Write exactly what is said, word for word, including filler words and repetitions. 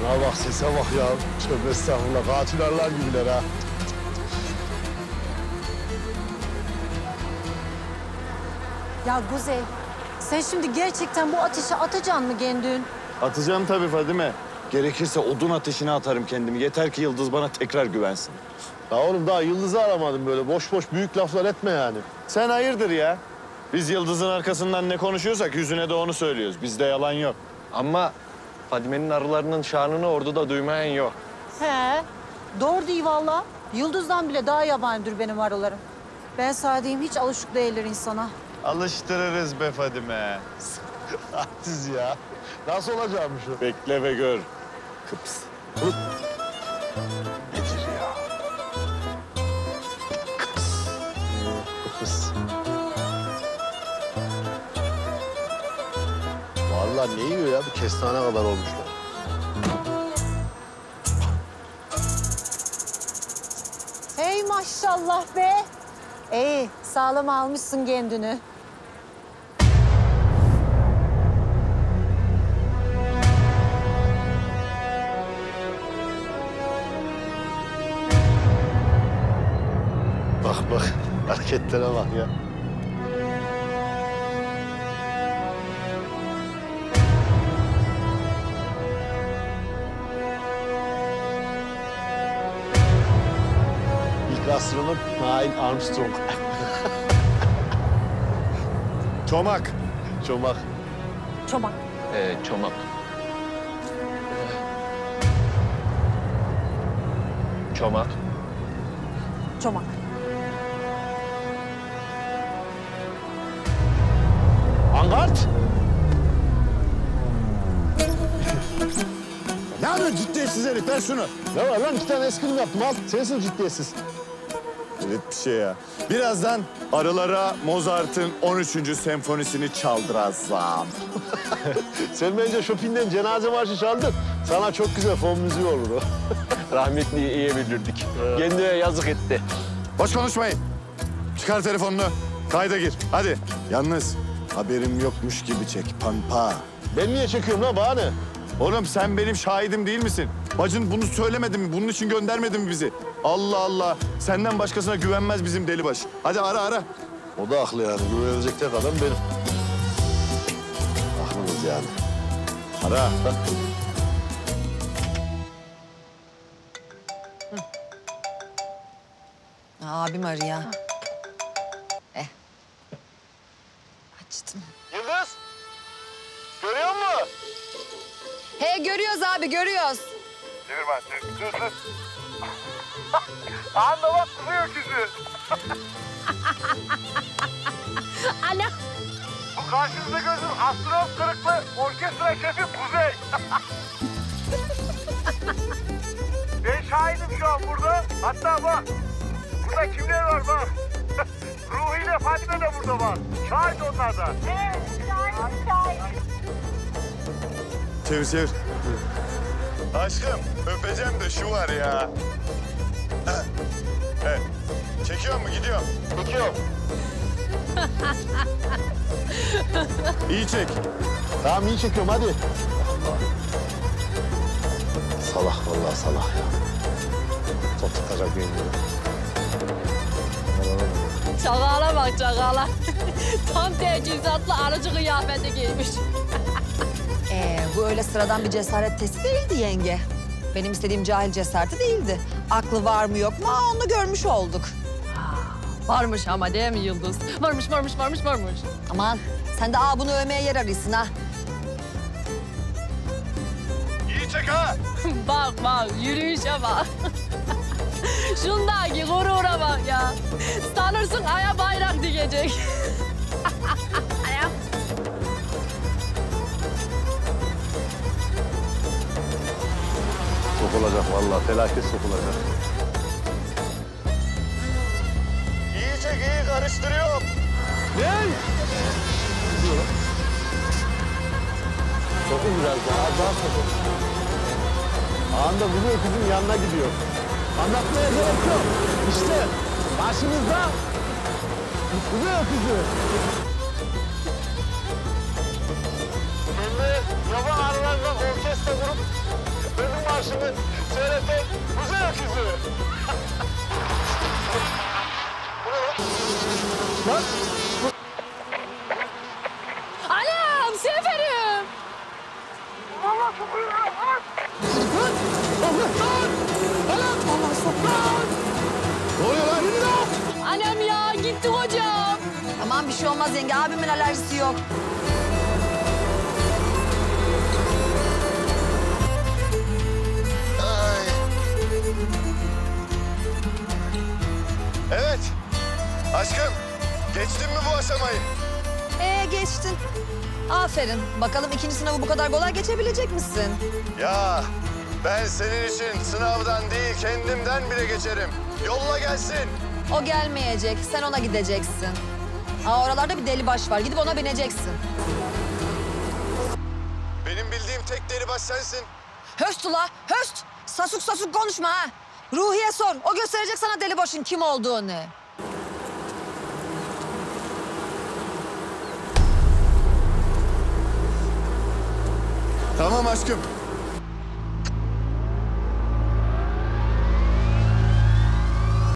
Şuna bak, sese bak ya. Tövbe estağfurullah. Katil arılar gibiler ha. Ya Kuzey, sen şimdi gerçekten bu ateşe atacaksın mı kendin? Atacağım tabii Fadime. Gerekirse odun ateşine atarım kendimi. Yeter ki Yıldız bana tekrar güvensin. Ya oğlum daha Yıldız'ı aramadım böyle. Boş boş büyük laflar etme yani. Sen hayırdır ya? Biz Yıldız'ın arkasından ne konuşuyorsak yüzüne de onu söylüyoruz. Bizde yalan yok. Ama Fadime'nin arılarının şanını orduda duymayan yok. He, doğru değil valla. Yıldız'dan bile daha yabancıdır benim arılarım. Ben sana diyeyim, hiç alışık değiller insana. Alıştırırız be Fadime. Siz ya. Nasıl olacakmış o? Bekle ve gör. Kıps. Nedir ya? Kıpıs. Kıpıs. Vallahi ne yiyor ya? Bir kestane kadar olmuşlar. Hey maşallah be. İyi, sağlam almışsın kendini. Bak bak, hareketlere bak ya. İlk astronot Neil Armstrong. Çomak. Çomak. Çomak. Ee, çomak. Çomak. Çomak. Angart! Ne yapıyorsun ciddiyetsiz herif? Ver şunu. Ne var lan? İki tane eskrim yaptım. Al. Sensin ciddiyetsiz. Evet bir şey ya. Birazdan arılara Mozart'ın on üçüncü senfonisini çaldıracağım. Sen bence Chopin'den cenaze marşı çaldın. Sana çok güzel fon müziği olur o. Rahmetliyi iyi bilirdik. Kendine yazık etti. Boş konuşmayın. Çıkar telefonunu. Kayda gir. Hadi. Yalnız haberim yokmuş gibi çek pampa. Ben niye çekiyorum lan? Bana ne? Oğlum sen benim şahidim değil misin? Bacın bunu söylemedi mi? Bunun için göndermedi mi bizi? Allah Allah. Senden başkasına güvenmez bizim delibaş. Hadi ara ara. O da haklı yani. Güvenecek tek adam benim. Aklımız yani. Ara. Abim arıyor. Eh. Açtım. Yıldız! Görüyor musun? He görüyoruz abi görüyoruz. Çevir ben, çevir. Dur, dur. Anla bak, kızıyor öküzü. Ana. Bu karşınızda gördüğüm astronot kırıklı orkestra şefi Kuzey. Ben şahidim şu an burada. Hatta bak, burada kimler var bak. Ruhi ile Fadime de burada var. Şahit onlar da. Evet, şahit, şahit. Çevir çevir. Aşkım öpeceğim de şu var ya. Evet. Çekiyor mu? Gidiyor. Çekiyorum. İyi çek. Tamam iyi çekiyorum hadi. Salak vallahi salak ya. Çok tutacak benim gibi. Çakala bak çakala. Tam teçhizatlı aracı kıyafeti giymiş. Ee, bu öyle sıradan bir cesaret testi değildi yenge. Benim istediğim cahil cesareti değildi. Aklı var mı yok mu Aa, onu görmüş olduk. Varmış ama değil mi Yıldız? Varmış, varmış, varmış, varmış. Aman sen de aa bunu övmeye yer arıyorsun ha. İyi çek ha. Bak bak, yürüyüşe bak. Şundaki gurura bak ya. Sanırsın aya bayrak dikecek. Aya. Sokulacak vallahi felaket sokulacak. İyi çek iyi karıştırıyorum. Ne? Gidiyor. Sokun biraz daha, daha sokun. Anında vuruyor kızın yanına gidiyor. Anlatmaya gerek yok. İşte karşınızda vuruyor kızı. Şimdi yaban arılarla orkestra kurup önümü başımı seyreten güzel öküzü. Lan Anam Seferim. Allah sokuyor lan. ne oluyor lan? Anam ya gitti hocam. Tamam bir şey olmaz yenge. Abimin alerjisi yok. Ay. Evet. Aşkım, geçtin mi bu aşamayı? Ee geçtin. Aferin. Bakalım ikinci sınavı bu kadar kolay geçebilecek misin? Ya ben senin için sınavdan değil kendimden bile geçerim. Yolla gelsin. O gelmeyecek. Sen ona gideceksin. Aa, oralarda bir deli baş var. Gidip ona bineceksin. Benim bildiğim tek delibaş sensin. Höst ula, höst. Sasuk sasuk konuşma ha. Ruhiye sor. O gösterecek sana deli başın kim olduğunu. Tamam aşkım.